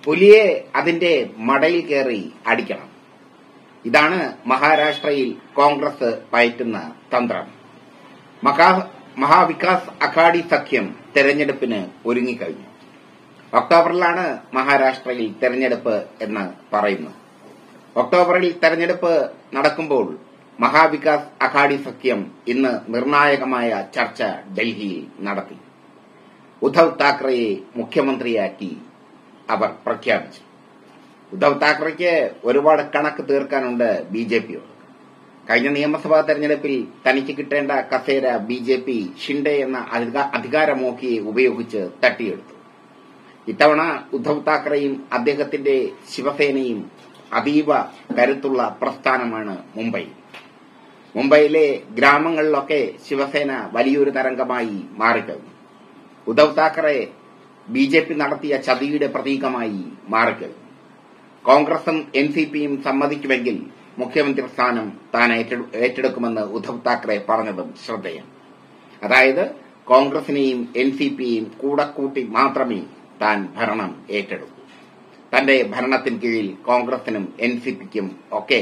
പുലിയെ അതിന്റെ മടയിൽ കയറി അടിക്കണം. ഇതാണ് മഹാരാഷ്ട്രയിൽ കോൺഗ്രസ് പയറ്റുന്ന തന്ത്രം. മഹാവികാസ് അഘാഡി സഖ്യം തെരഞ്ഞെടുപ്പിന് ഒരുങ്ങിക്കഴിഞ്ഞു. ഒക്ടോബറിലാണ് മഹാരാഷ്ട്രയിൽ തെരഞ്ഞെടുപ്പ് എന്ന് പറയുന്നു. ഒക്ടോബറിൽ തെരഞ്ഞെടുപ്പ് നടക്കുമ്പോൾ മഹാവികാസ് അഘാഡി സഖ്യം ഇന്ന് നിർണായകമായ ചർച്ച ഡൽഹിയിൽ നടത്തി. ഉദ്ധവ് താക്കറെയെ മുഖ്യമന്ത്രിയാക്കി അവർ പ്രഖ്യാപിച്ചു. ഉദ്ധവ് താക്കറെയ്ക്ക് ഒരുപാട് കണക്ക് തീർക്കാനുണ്ട് ബിജെപിയോട്. കഴിഞ്ഞ നിയമസഭാ തെരഞ്ഞെടുപ്പിൽ തനിക്ക് കിട്ടേണ്ട കസേര ബിജെപി ഷിൻഡെ എന്ന അധികാരമോഹിയെ ഉപയോഗിച്ച് തട്ടിയെടുത്തു. ഇത്തവണ ഉദ്ധവ് താക്കറെയും അദ്ദേഹത്തിന്റെ ശിവസേനയും അതീവ കരുത്തുള്ള പ്രസ്ഥാനമാണ് മുംബൈയിലെ ഗ്രാമങ്ങളിലൊക്കെ ശിവസേന വലിയൊരു തരംഗമായി മാറിക്കഴിഞ്ഞു. ഉദ്ധവ് താക്കറെ ബിജെപി നടത്തിയ ചതിയുടെ പ്രതീകമായി മാറിക്കഴിഞ്ഞു. കോൺഗ്രസും എൻസിപിയും സമ്മതിക്കുമെങ്കിൽ മുഖ്യമന്ത്രി സ്ഥാനം താൻ ഏറ്റെടുക്കുമെന്ന് ഉദ്ധവ് താക്കറെ പറഞ്ഞതും ശ്രദ്ധേയം. അതായത് കോൺഗ്രസിനെയും എൻസിപിയെയും കൂടെ കൂട്ടി മാത്രമേ താൻ ഭരണം ഏറ്റെടുക്കൂ. തന്റെ ഭരണത്തിന് കീഴിൽ കോൺഗ്രസിനും എൻസിപിക്കും ഒക്കെ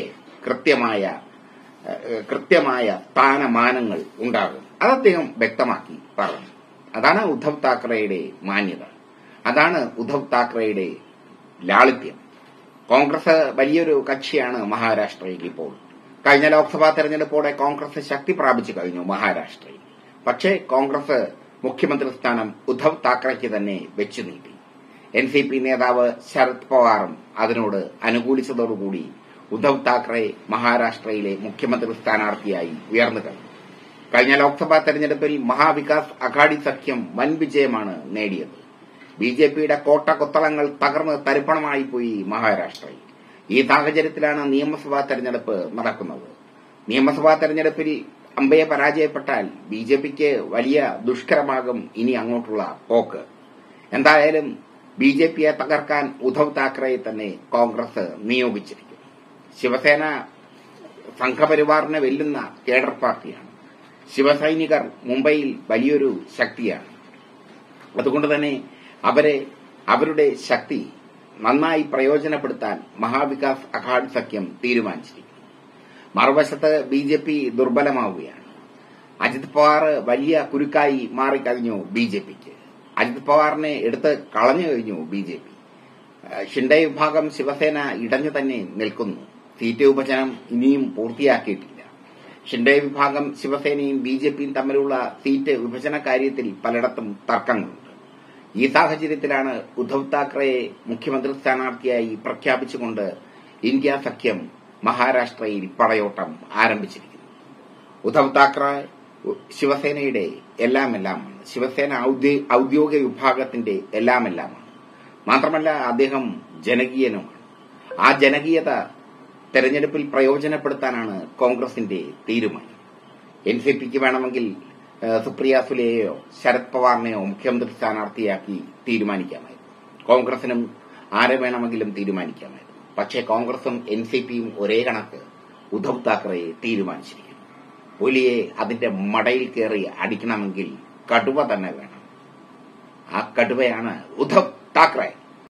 കൃത്യമായ സ്ഥാനമാനങ്ങൾ ഉണ്ടാകും. അത് അദ്ദേഹം വ്യക്തമാക്കി പറഞ്ഞു. അതാണ് ഉദ്ധവ് താക്കറെയുടെ മാന്യത. അതാണ് ഉദ്ധവ് താക്കറെയുടെ ലാളിത്യം. കോൺഗ്രസ് വലിയൊരു കക്ഷിയാണ് മഹാരാഷ്ട്രയിൽ ഇപ്പോൾ. കഴിഞ്ഞ ലോക്സഭാ തെരഞ്ഞെടുപ്പോടെ കോൺഗ്രസ് ശക്തി പ്രാപിച്ചു കഴിഞ്ഞു മഹാരാഷ്ട്രയിൽ. പക്ഷേ കോൺഗ്രസ് മുഖ്യമന്ത്രി സ്ഥാനം ഉദ്ധവ് താക്കറെയ്ക്ക് തന്നെ വെച്ചു നീട്ടി. എൻസിപി നേതാവ് ശരത് പവാറും അതിനോട് അനുകൂലിച്ചതോടുകൂടി ഉദ്ധവ് താക്കറെ മഹാരാഷ്ട്രയിലെ മുഖ്യമന്ത്രി സ്ഥാനാർത്ഥിയായി ഉയർന്നു കഴിഞ്ഞു. കഴിഞ്ഞ ലോക്സഭാ തെരഞ്ഞെടുപ്പിൽ മഹാവികാസ് അഘാഡി സഖ്യം വൻ വിജയമാണ് നേടിയത്. ബിജെപിയുടെ കോട്ടകൊത്തളങ്ങൾ തകർന്ന് തരിപ്പണമായി പോയി മഹാരാഷ്ട്രയിൽ. ഈ സാഹചര്യത്തിലാണ് നിയമസഭാ തെരഞ്ഞെടുപ്പ് നടക്കുന്നത്. നിയമസഭാ തെരഞ്ഞെടുപ്പിൽ അമ്പയെ പരാജയപ്പെട്ടാൽ ബിജെപിക്ക് വലിയ ദുഷ്കരമാകും ഇനി അങ്ങോട്ടുള്ള പോക്ക്. എന്തായാലും ബിജെപിയെ തകർക്കാൻ ഉദ്ധവ് താക്കറെയെ തന്നെ കോൺഗ്രസ് നിയോഗിച്ചിരിക്കും. ശിവസേന സംഘപരിവാറിനെ വെല്ലുന്ന കേഡർ പാർട്ടിയാണ്. ശിവസൈനികർ മുംബൈയിൽ വലിയൊരു ശക്തിയാണ്. അതുകൊണ്ട് തന്നെ അവരുടെ ശക്തി നന്നായി പ്രയോജനപ്പെടുത്താൻ മഹാവികാസ് അഘാഡി സഖ്യം തീരുമാനിച്ചിരിക്കുന്നു. മറുവശത്ത് ബിജെപി ദുർബലമാവുകയാണ്. അജിത് പവാർ വലിയ കുരുക്കായി മാറിക്കഴിഞ്ഞു ബിജെപിക്ക്. അജിത് പവാറിനെ എടുത്ത് കളഞ്ഞു കഴിഞ്ഞു ബിജെപി. ഷിൻഡെ വിഭാഗം ശിവസേന ഇടഞ്ഞു തന്നെ നിൽക്കുന്നു. സീറ്റ് വിഭജനം ഇനിയും പൂർത്തിയാക്കിയിട്ടില്ല. ഷിൻഡെ വിഭാഗം ശിവസേനയും ബിജെപിയും തമ്മിലുള്ള സീറ്റ് വിഭജന കാര്യത്തിൽ പലയിടത്തും തർക്കങ്ങളുണ്ട്. ഈ സാഹചര്യത്തിലാണ് ഉദ്ധവ് താക്കറെയെ മുഖ്യമന്ത്രി സ്ഥാനാർത്ഥിയായി പ്രഖ്യാപിച്ചുകൊണ്ട് ഇന്ത്യ സഖ്യം മഹാരാഷ്ട്രയിൽ പടയോട്ടം ആരംഭിച്ചിരിക്കുന്നു. ഉദ്ധവ് താക്കറെ ശിവസേനയുടെ എല്ലാമെല്ലാമാണ്. ശിവസേന ഔദ്യോഗിക വിഭാഗത്തിന്റെ എല്ലാമെല്ലാമാണ്. മാത്രമല്ല അദ്ദേഹം ജനകീയനുമാണ്. ആ ജനകീയത തെരഞ്ഞെടുപ്പിൽ പ്രയോജനപ്പെടുത്താനാണ് കോൺഗ്രസിന്റെ തീരുമാനം. എൻസിപിക്ക് വേണമെങ്കിൽ സുപ്രിയ സുലെയോ ശരത് പവാറിനെയോ മുഖ്യമന്ത്രി സ്ഥാനാർത്ഥിയാക്കി തീരുമാനിക്കാമായിരുന്നു. കോൺഗ്രസിനും ആരെ വേണമെങ്കിലും തീരുമാനിക്കാമായിരുന്നു. പക്ഷേ കോൺഗ്രസും എൻസിപിയും ഒരേ കണക്ക് ഉദ്ധവ് താക്കറെയെ തീരുമാനിച്ചിരിക്കുന്നു. പുലിയെ അതിന്റെ മടയിൽ കയറി അടിക്കണമെങ്കിൽ കടുവ തന്നെ വേണം. ആ കടുവയാണ് ഉദ്ധവ് താക്കറെ.